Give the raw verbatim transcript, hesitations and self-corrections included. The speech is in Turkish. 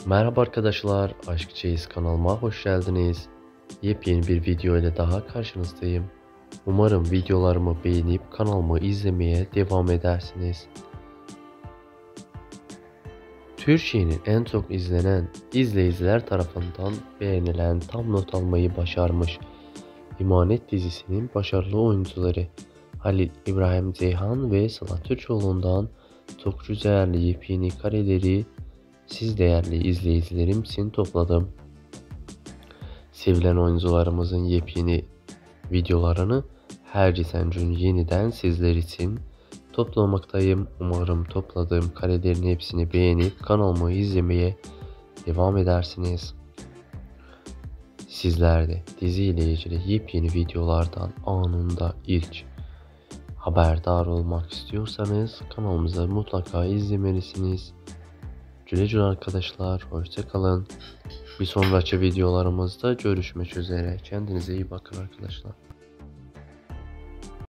Merhaba arkadaşlar, Aşk Çeyiz kanalıma hoş geldiniz. Yepyeni bir video ile daha karşınızdayım. Umarım videolarımı beğenip kanalımı izlemeye devam edersiniz. Türkiye'nin en çok izlenen, izleyiciler tarafından beğenilen, tam not almayı başarmış İmanet dizisinin başarılı oyuncuları Halil İbrahim Ceyhan ve Sıla Türkoğlu'ndan çok güzel yepyeni kareleri siz değerli izleyicilerim için topladım. Sevilen oyuncularımızın yepyeni videolarını her geçen gün yeniden sizler için toplamaktayım. Umarım topladığım karelerin hepsini beğenip kanalımı izlemeye devam edersiniz. Sizler de dizi ile ilgili yepyeni videolardan anında ilk haberdar olmak istiyorsanız kanalımıza mutlaka izlemelisiniz. Güle güle arkadaşlar, hoşça kalın. Bir sonraki videolarımızda görüşmek üzere. Kendinize iyi bakın arkadaşlar.